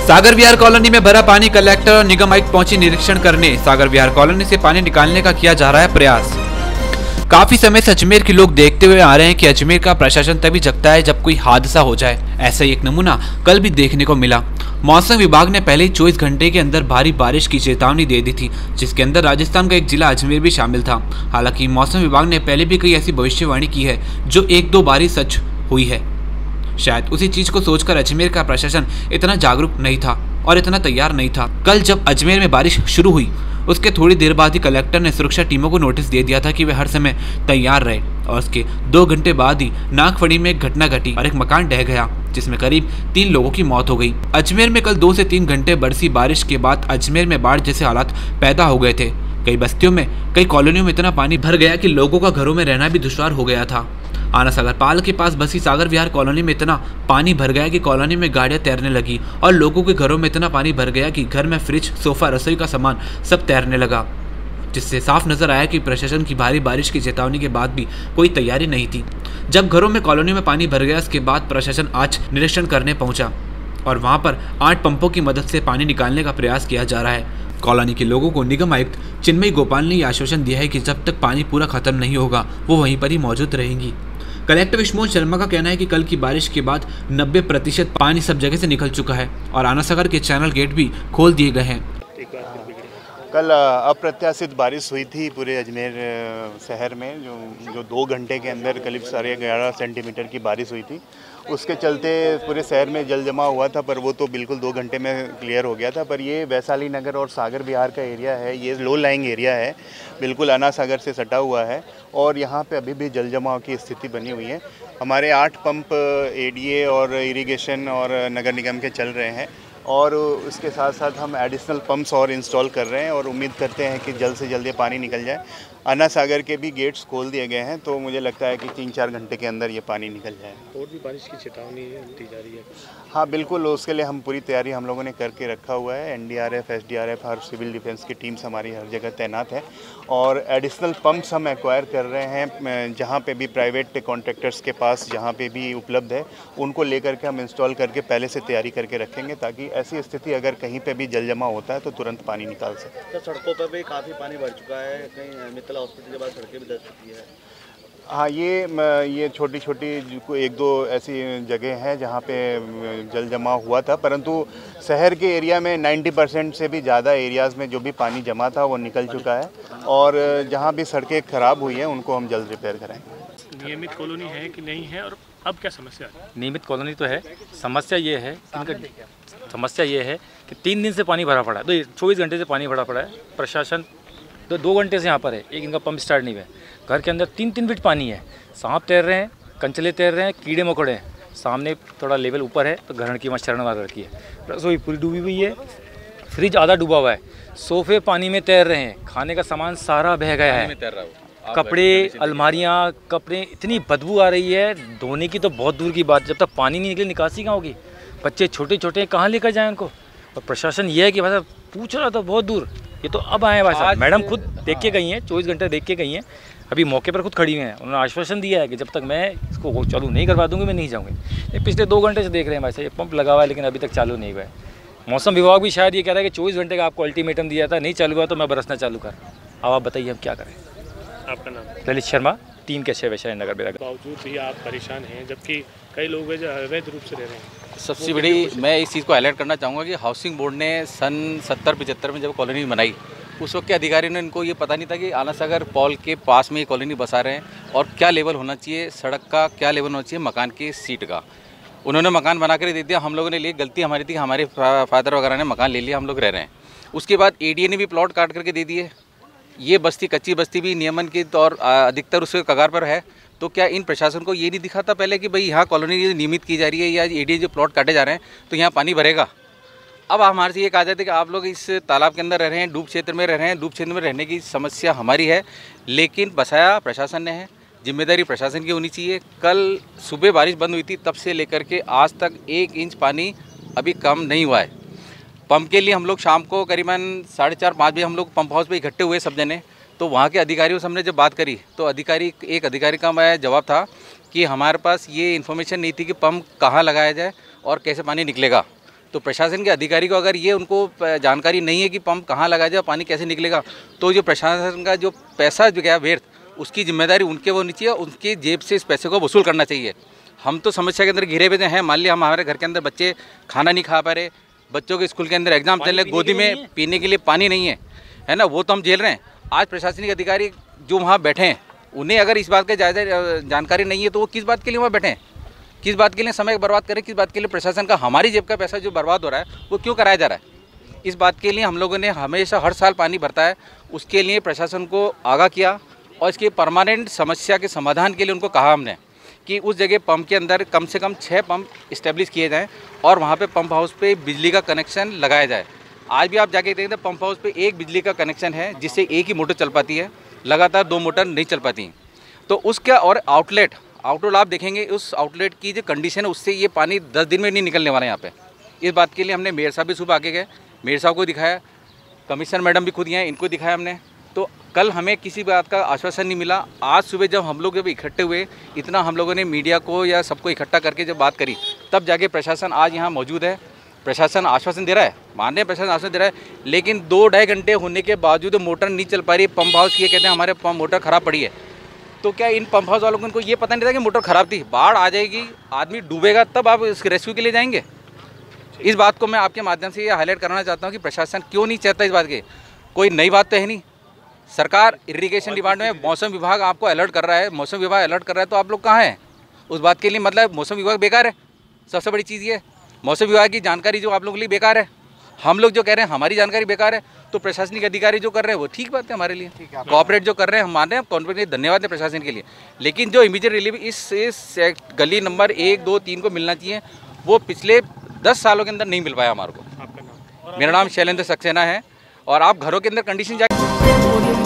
सागर विहार colony में भरा पानी। कलेक्टर और निगम आयुक्त पहुंची निरीक्षण करने। सागर विहार कॉलोनी से पानी निकालने का किया जा रहा है प्रयास। काफी समय से अजमेर के लोग देखते हुए आ रहे हैं कि अजमेर का प्रशासन तभी जगता है जब कोई हादसा हो जाए। ऐसा ही एक नमूना कल भी देखने को मिला। मौसम विभाग ने पहले ही 24 घंटे के अंदर भारी बारिश की चेतावनी दे दी थी, जिसके अंदर राजस्थान का एक जिला अजमेर भी शामिल था। हालांकि मौसम विभाग ने पहले भी कई ऐसी भविष्यवाणी की है जो एक दो बार ही सच हुई है। शायद उसी चीज को सोचकर अजमेर का प्रशासन इतना जागरूक नहीं था और इतना तैयार नहीं था। कल जब अजमेर में बारिश शुरू हुई उसके थोड़ी देर बाद ही कलेक्टर ने सुरक्षा टीमों को नोटिस दे दिया था कि वे हर समय तैयार रहे, और उसके 2 घंटे बाद ही नागफड़ी में एक घटना घटी और एक मकान ढह गया, जिसमें करीब 3 लोगों की मौत हो गई। अजमेर में कल 2 से 3 घंटे बरसी बारिश के बाद अजमेर में बाढ़ जैसे हालात पैदा हो गए थे। कई बस्तियों में, कई कॉलोनियों में इतना पानी भर गया कि लोगों का घरों में रहना भी दुश्वार हो गया था। आना सागर पाल के पास बसी सागर विहार कॉलोनी में इतना पानी भर गया कि कॉलोनी में गाड़ियां तैरने लगी और लोगों के घरों में इतना पानी भर गया कि घर में फ्रिज, सोफा, रसोई का सामान सब तैरने लगा, जिससे साफ नजर आया कि प्रशासन की भारी बारिश की चेतावनी के बाद भी कोई तैयारी नहीं थी। जब घरों में कॉलोनी में पानी भर गया उसके बाद प्रशासन आज निरीक्षण करने पहुंचा और वहां पर 8 पंपों की मदद से पानी निकालने का प्रयास किया जा रहा है। कॉलोनी के लोगों को निगम आयुक्त चिन्मयी गोपाल ने आश्वासन दिया है कि जब तक पानी पूरा खत्म नहीं होगा वो वहीं पर ही मौजूद रहेंगी। कलेक्टर विष्णु शर्मा का कहना है कि कल की बारिश के बाद 90% पानी सब जगह से निकल चुका है और आना सागर के चैनल गेट भी खोल दिए गए हैं। कल अप्रत्याशित बारिश हुई थी पूरे अजमेर शहर में, जो 2 घंटे के अंदर करीब 11.5 सेंटीमीटर की बारिश हुई थी। उसके चलते पूरे शहर में जल जमा हुआ था, पर वो तो बिल्कुल 2 घंटे में क्लियर हो गया था। पर ये वैशाली नगर और सागर विहार का एरिया है, ये लो लाइंग एरिया है, बिल्कुल आना सागर से सटा हुआ है और यहाँ पे अभी भी जल जमाव की स्थिति बनी हुई है। हमारे 8 पंप एडीए और इरिगेशन और नगर निगम के चल रहे हैं और उसके साथ साथ हम एडिशनल पंप्स और इंस्टॉल कर रहे हैं और उम्मीद करते हैं कि जल्द से जल्द ये पानी निकल जाए। आना सागर के भी गेट्स खोल दिए गए हैं, तो मुझे लगता है कि 3-4 घंटे के अंदर ये पानी निकल जाए। और भी बारिश की चेतावनी दी जा रही है? हाँ बिल्कुल, उसके लिए हम पूरी तैयारी हम लोगों ने करके रखा हुआ है। एनडीआरएफ, एसडीआरएफ और सिविल डिफेंस की टीम्स हमारी हर जगह तैनात है और एडिशनल पंप्स हम एक्वायर कर रहे हैं जहाँ पे भी प्राइवेट कॉन्ट्रैक्टर्स के पास जहाँ पे भी उपलब्ध है, उनको लेकर के हम इंस्टॉल करके पहले से तैयारी करके रखेंगे, ताकि ऐसी स्थिति अगर कहीं पर भी जल जमा होता है तो तुरंत पानी निकाल सकें। तो सड़कों पर भी काफ़ी पानी भर चुका है, कहीं मित्तल हॉस्पिटल के बाद सड़कें भी दस चुकी है। हाँ, ये छोटी छोटी 1-2 ऐसी जगह हैं जहाँ पे जल जमा हुआ था, परंतु शहर के एरिया में 90% से भी ज़्यादा एरियाज़ में जो भी पानी जमा था वो निकल चुका है और जहाँ भी सड़कें ख़राब हुई हैं उनको हम जल्द रिपेयर कराएंगे। नियमित कॉलोनी है कि नहीं है और अब क्या समस्या है? नियमित कॉलोनी तो है, समस्या ये है कि 3 दिन से पानी भरा पड़ा है, तो 24 घंटे से पानी भरा पड़ा है। प्रशासन तो 2 घंटे से यहाँ पर है, एक इनका पंप स्टार्ट नहीं हुआ है। घर के अंदर 3-3 फीट पानी है, सांप तैर रहे हैं, कंचले तैर रहे हैं, कीड़े मकोड़े हैं। सामने थोड़ा लेवल ऊपर है तो घर की मच्छर मार रखी है, रसोई पूरी डूबी हुई है, फ्रिज आधा डूबा हुआ है, सोफे पानी में तैर रहे हैं, खाने का सामान सारा बह गया है, कपड़े, अलमारियाँ, कपड़े, इतनी बदबू आ रही है, धोने की तो बहुत दूर की बात। जब तक पानी नहीं निकले निकासी कहाँ होगी? बच्चे छोटे छोटे कहाँ लेकर जाएँ उनको? और प्रशासन ये है कि भाई साहब पूछ रहा था बहुत दूर, ये तो अब आए भाई साहब। मैडम खुद देख के गई हैं, 24 घंटे देख के गई हैं, अभी मौके पर खुद खड़ी हुई हैं। उन्होंने आश्वासन दिया है कि जब तक मैं इसको चालू नहीं करवा दूंगी मैं नहीं जाऊँगी। ये पिछले 2 घंटे से देख रहे हैं भाई साहब, ये पंप लगा हुआ है लेकिन अभी तक चालू नहीं हुआ है। मौसम विभाग भी शायद ये कह रहा है कि 24 घंटे का आपको अल्टीमेटम दिया था, नहीं चालू हुआ तो मैं बरसना चालू कर। अब आप बताइए हम क्या करें? आपका नाम? ललित शर्मा, 3 के 6 वैशाली नगर में। बावजूद भी आप परेशान हैं, जबकि कई लोग हैं जो अवैध रूप से रह रहे हैं। सबसे बड़ी मैं इस चीज़ को हाईलाइट करना चाहूँगा कि हाउसिंग बोर्ड ने सन 70-75 में जब कॉलोनी बनाई उस वक्त के अधिकारियों ने, इनको ये पता नहीं था कि आना सागर पॉल के पास में ये कॉलोनी बसा रहे हैं और क्या लेवल होना चाहिए सड़क का, क्या लेवल होना चाहिए मकान की सीट का। उन्होंने मकान बना कर दे दिया, हम लोगों ने लिए, गलती हमारी थी, हमारे फादर वगैरह ने मकान ले लिया, हम लोग रह रहे हैं। उसके बाद एडीए ने भी प्लॉट काट करके दे दिए। ये बस्ती, कच्ची बस्ती भी नियमन की और अधिकतर उसके कगार पर है, तो क्या इन प्रशासन को ये नहीं दिखा था पहले कि भाई यहाँ कॉलोनी नियमित की जा रही है या एडीए जो प्लॉट काटे जा रहे हैं तो यहाँ पानी भरेगा? अब हमारे से ये कहा जाता है कि आप लोग इस तालाब के अंदर रह रहे हैं, डूब क्षेत्र में रह रहे हैं, डूब क्षेत्र में रहने की समस्या हमारी है, लेकिन बसाया प्रशासन ने है, जिम्मेदारी प्रशासन की होनी चाहिए। कल सुबह बारिश बंद हुई थी, तब से लेकर के आज तक 1 इंच पानी अभी कम नहीं हुआ है। पंप के लिए हम लोग शाम को करीबन 4:30-5 बजे हम लोग पंप हाउस पर इकट्ठे हुए सब जने, तो वहाँ के अधिकारियों से हमने जब बात करी तो एक अधिकारी का मैं जवाब था कि हमारे पास ये इन्फॉर्मेशन नहीं थी कि पंप कहाँ लगाया जाए और कैसे पानी निकलेगा। तो प्रशासन के अधिकारी को अगर ये उनको जानकारी नहीं है कि पंप कहाँ लगाया जाए, पानी कैसे निकलेगा, तो जो प्रशासन का जो पैसा जो गया व्यर्थ, उसकी जिम्मेदारी उनके वो नहीं चाहिए, उनके जेब से इस पैसे को वसूल करना चाहिए। हम तो समस्या के अंदर घिरे हुए हैं। मान लिया हमारे घर के अंदर बच्चे खाना नहीं खा पा रहे, बच्चों के स्कूल के अंदर एग्जाम चल रहे, गोदी में पीने के लिए पानी नहीं है ना, वो तो हम झेल रहे हैं। आज प्रशासनिक अधिकारी जो वहाँ बैठे हैं, उन्हें अगर इस बात का जानकारी नहीं है तो वो किस बात के लिए वहाँ बैठे हैं, किस बात के लिए समय बर्बाद करें, किस बात के लिए प्रशासन का हमारी जेब का पैसा जो बर्बाद हो रहा है वो क्यों कराया जा रहा है। इस बात के लिए हम लोगों ने हमेशा हर साल पानी भरता है, उसके लिए प्रशासन को आगाह किया और इसकी परमानेंट समस्या के समाधान के लिए उनको कहा हमने कि उस जगह पंप के अंदर कम से कम 6 पंप इस्टेब्लिश किए जाएँ और वहाँ पर पंप हाउस पर बिजली का कनेक्शन लगाया जाए। आज भी आप जाके देखते हैं पंप हाउस पे एक बिजली का कनेक्शन है जिससे एक ही मोटर चल पाती है, लगातार 2 मोटर नहीं चल पाती। तो उसका और आउटलेट आप देखेंगे, उस आउटलेट की जो कंडीशन है उससे ये पानी 10 दिन में नहीं निकलने वाला है यहाँ पे। इस बात के लिए हमने मेयर साहब भी सुबह आके गए, मेयर साहब को दिखाया, कमिश्नर मैडम भी खुद हैं, इनको दिखाया हमने। तो कल हमें किसी बात का आश्वासन नहीं मिला। आज सुबह जब हम लोग इकट्ठे हुए, इतना हम लोगों ने मीडिया को या सबको इकट्ठा करके जब बात करी, तब जाके प्रशासन आज यहाँ मौजूद है। प्रशासन आश्वासन दे रहा है, माननीय प्रशासन आश्वासन दे रहा है, लेकिन 2-2.5 घंटे होने के बावजूद मोटर नहीं चल पा रही। पंप हाउस ये कहते हैं हमारे मोटर ख़राब पड़ी है। तो क्या इन पंप हाउस वालों को इनको ये पता नहीं था कि मोटर ख़राब थी? बाढ़ आ जाएगी, आदमी डूबेगा, तब आप इसके रेस्क्यू के लिए जाएंगे। इस बात को मैं आपके माध्यम से ये हाईलाइट करना चाहता हूँ कि प्रशासन क्यों नहीं चाहता इस बात के। कोई नई बात तो है नहीं। सरकार इरिगेशन डिपार्टमेंट में मौसम विभाग आपको अलर्ट कर रहा है, मौसम विभाग अलर्ट कर रहा है, तो आप लोग कहाँ हैं उस बात के लिए? मतलब मौसम विभाग बेकार है, सबसे बड़ी चीज़ ये। मौसम विभाग की जानकारी जो आप लोगों के लिए बेकार है, हम लोग जो कह रहे हैं हमारी जानकारी बेकार है, तो प्रशासनिक अधिकारी जो कर रहे हैं वो ठीक बात है हमारे लिए। कोऑपरेट जो कर रहे हैं हम मान रहे हैं, कॉन्फिडेंस धन्यवाद है प्रशासन के लिए। लेकिन जो इमीडिएट रिलीफ इस गली नंबर 1, 2, 3 को मिलना चाहिए, वो पिछले 10 सालों के अंदर नहीं मिल पाया हमारे को। मेरा नाम शैलेंद्र सक्सेना है और आप घरों के अंदर कंडीशन जाके